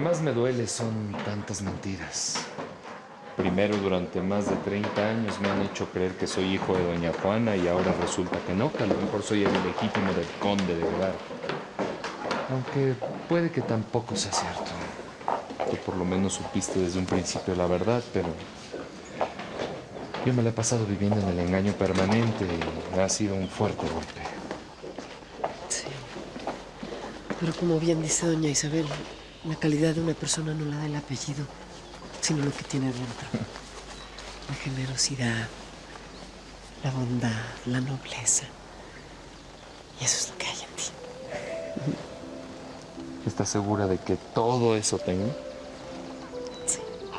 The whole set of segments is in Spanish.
más me duele son tantas mentiras. Primero, durante más de 30 años me han hecho creer que soy hijo de doña Juana y ahora resulta que no, que a lo mejor soy el ilegítimo del conde de Vedar. Aunque puede que tampoco sea cierto. Tú por lo menos supiste desde un principio la verdad, pero yo me la he pasado viviendo en el engaño permanente y ha sido un fuerte golpe. Sí. Pero como bien dice doña Isabel, la calidad de una persona no la da el apellido, sino lo que tiene dentro. La generosidad, la bondad, la nobleza. Y eso es lo que hay en ti. ¿Estás segura de que todo eso tengo? Sí.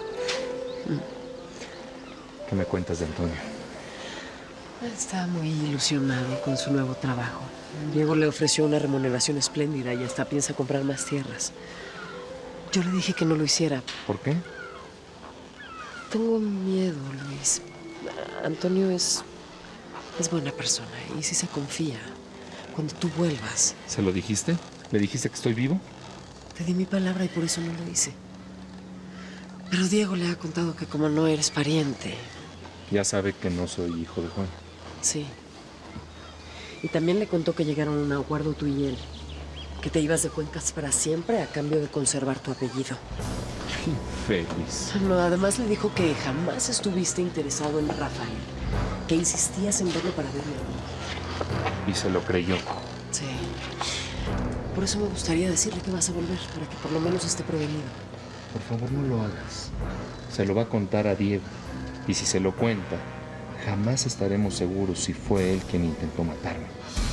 ¿Qué me cuentas de Antonio? Está muy ilusionado con su nuevo trabajo. Diego le ofreció una remuneración espléndida y hasta piensa comprar más tierras. Yo le dije que no lo hiciera. ¿Por qué? Tengo miedo, Luis. Antonio es buena persona y si se confía. Cuando tú vuelvas... ¿Se lo dijiste? ¿Le dijiste que estoy vivo? Te di mi palabra y por eso no lo hice. Pero Diego le ha contado que como no eres pariente... Ya sabe que no soy hijo de Juan. Sí. Y también le contó que llegaron a un acuerdo tú y él. Que te ibas de Cuencas para siempre a cambio de conservar tu apellido. Infeliz. No, además le dijo que jamás estuviste interesado en Rafael. Que insistías en verlo para verme a mí. Y se lo creyó. Sí. Por eso me gustaría decirle que vas a volver, para que por lo menos esté prevenido. Por favor, no lo hagas. Se lo va a contar a Diego. Y si se lo cuenta, jamás estaremos seguros si fue él quien intentó matarme.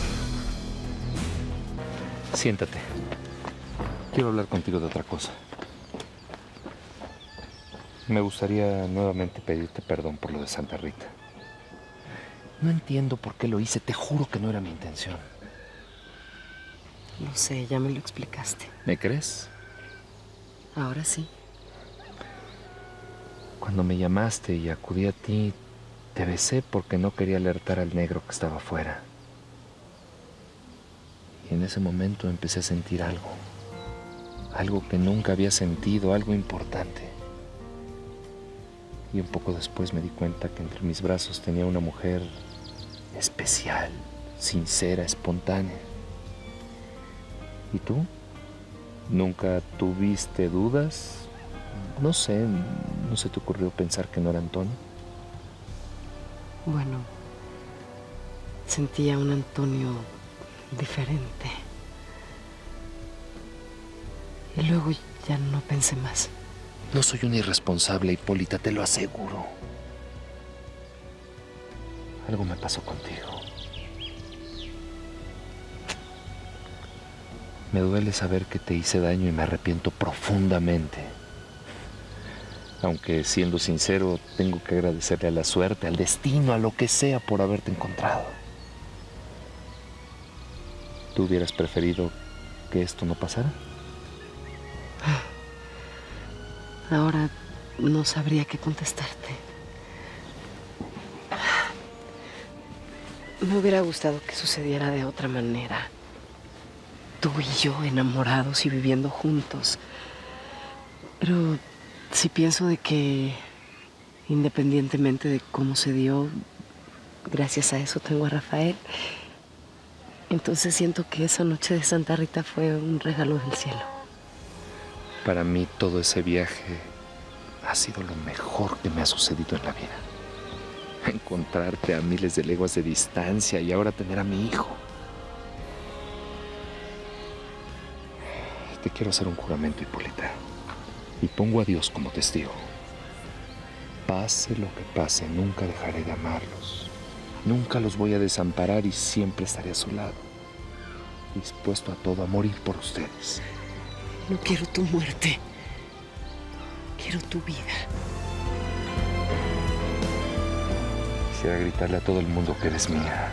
Siéntate. Quiero hablar contigo de otra cosa. Me gustaría nuevamente pedirte perdón por lo de Santa Rita. No entiendo por qué lo hice. Te juro que no era mi intención. Lo sé, ya me lo explicaste. ¿Me crees? Ahora sí. Cuando me llamaste y acudí a ti, te besé porque no quería alertar al negro que estaba afuera. Y en ese momento empecé a sentir algo. Algo que nunca había sentido, algo importante. Y un poco después me di cuenta que entre mis brazos tenía una mujer especial, sincera, espontánea. ¿Y tú? ¿Nunca tuviste dudas? No sé, ¿no se te ocurrió pensar que no era Antonio? Bueno, sentía un Antonio diferente. Y luego ya no pensé más. No soy una irresponsable, Hipólita, te lo aseguro. Algo me pasó contigo. Me duele saber que te hice daño y me arrepiento profundamente. Aunque, siendo sincero, tengo que agradecerle a la suerte, al destino, a lo que sea por haberte encontrado. ¿Tú hubieras preferido que esto no pasara? Ahora no sabría qué contestarte. Me hubiera gustado que sucediera de otra manera. Tú y yo enamorados y viviendo juntos. Pero si pienso de que, independientemente de cómo se dio, gracias a eso tengo a Rafael, entonces siento que esa noche de Santa Rita fue un regalo del cielo. Para mí todo ese viaje ha sido lo mejor que me ha sucedido en la vida. Encontrarte a miles de leguas de distancia y ahora tener a mi hijo. Te quiero hacer un juramento, Hipólita. Y pongo a Dios como testigo. Pase lo que pase, nunca dejaré de amarlos. Nunca los voy a desamparar y siempre estaré a su lado. Dispuesto a todo, a morir por ustedes. No quiero tu muerte. Quiero tu vida. Quisiera gritarle a todo el mundo que eres mía.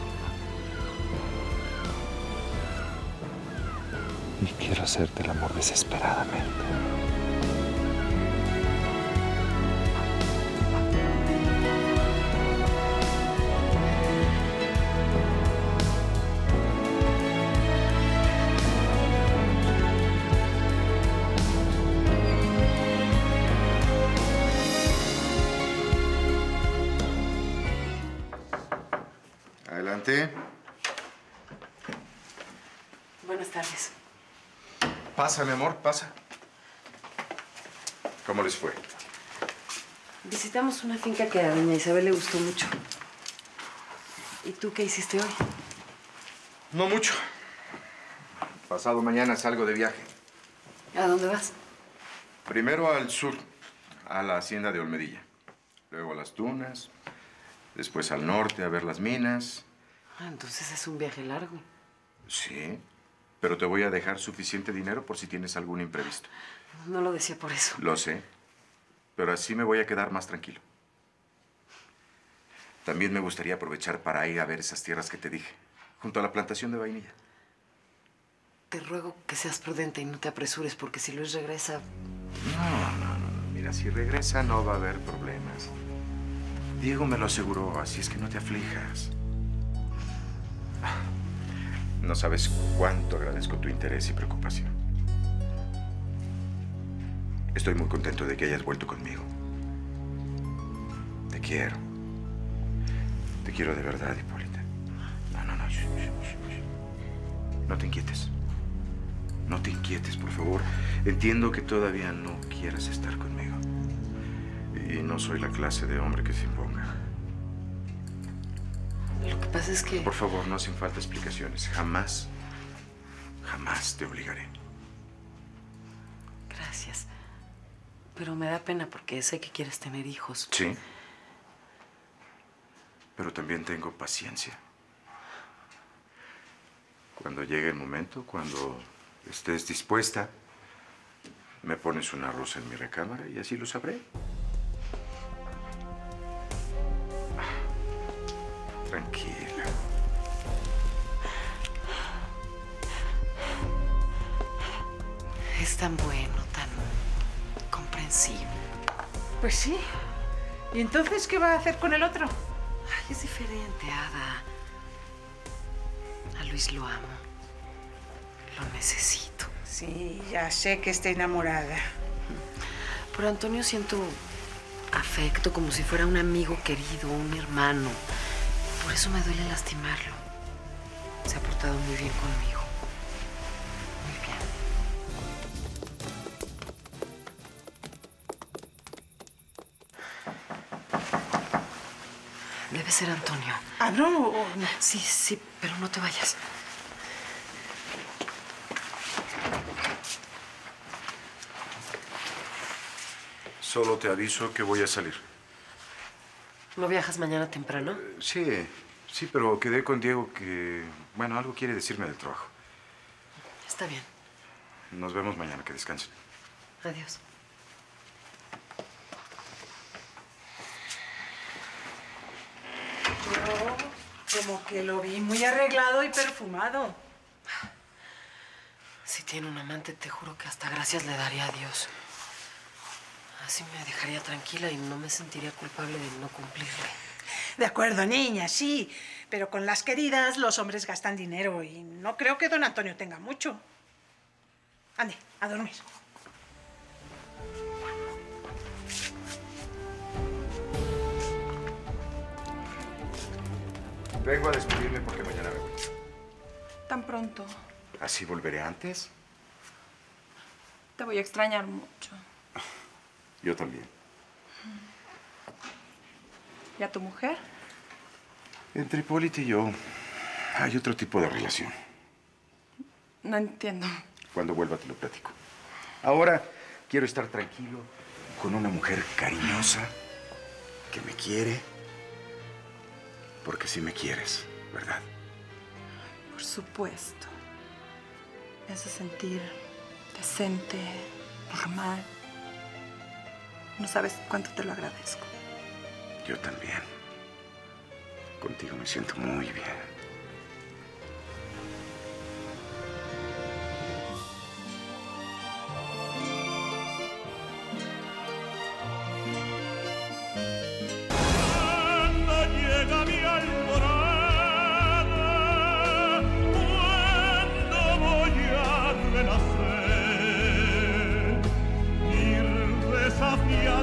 Y quiero hacerte el amor desesperadamente. Siéntate. Buenas tardes. Pasa, mi amor, pasa. ¿Cómo les fue? Visitamos una finca que a doña Isabel le gustó mucho. ¿Y tú qué hiciste hoy? No mucho. Pasado mañana salgo de viaje. ¿A dónde vas? Primero al sur, a la hacienda de Olmedilla. Luego a las dunas. Después al norte a ver las minas. Ah, entonces es un viaje largo. Sí, pero te voy a dejar suficiente dinero por si tienes algún imprevisto. No lo decía por eso. Lo sé, pero así me voy a quedar más tranquilo. También me gustaría aprovechar para ir a ver esas tierras que te dije, junto a la plantación de vainilla. Te ruego que seas prudente y no te apresures, porque si Luis regresa... No. Mira, si regresa no va a haber problemas. Diego me lo aseguró, así es que no te aflijas. No sabes cuánto agradezco tu interés y preocupación. Estoy muy contento de que hayas vuelto conmigo. Te quiero. Te quiero de verdad, Hipólita. No. No te inquietes. No te inquietes, por favor. Entiendo que todavía no quieras estar conmigo. Y no soy la clase de hombre que se imponga. Lo que pasa es que... Por favor, no hacen falta explicaciones. Jamás te obligaré. Gracias. Pero me da pena porque sé que quieres tener hijos. Sí. Pero también tengo paciencia. Cuando llegue el momento, cuando estés dispuesta, me pones una rosa en mi recámara y así lo sabré. Tranquila. Es tan bueno, tan comprensivo. Pues sí. ¿Y entonces qué va a hacer con el otro? Ay, es diferente, Ada. A Luis lo amo. Lo necesito. Sí, ya sé que está enamorada. Por Antonio siento afecto, como si fuera un amigo querido, un hermano. Por eso me duele lastimarlo. Se ha portado muy bien conmigo. Muy bien. Debe ser Antonio. Ah, no. Sí, pero no te vayas. Solo te aviso que voy a salir. ¿No viajas mañana temprano? Sí, pero quedé con Diego que, bueno, algo quiere decirme del trabajo. Está bien. Nos vemos mañana, que descansen. Adiós. Yo como que lo vi muy arreglado y perfumado. Si tiene un amante, te juro que hasta gracias le daría a Dios. Así me dejaría tranquila y no me sentiría culpable de no cumplirle. De acuerdo, niña, sí. Pero con las queridas los hombres gastan dinero y no creo que don Antonio tenga mucho. Ande, a dormir. Vengo a despedirme porque mañana me voy. Tan pronto. ¿Así volveré antes? Te voy a extrañar mucho. Yo también. ¿Y a tu mujer? Entre Hipólita y yo hay otro tipo de relación. No entiendo. Cuando vuelva te lo platico. Ahora quiero estar tranquilo con una mujer cariñosa que me quiere. Porque sí me quieres, ¿verdad? Por supuesto. Me hace sentir decente, normal. No sabes cuánto te lo agradezco. Yo también. Contigo me siento muy bien. Ir desafiando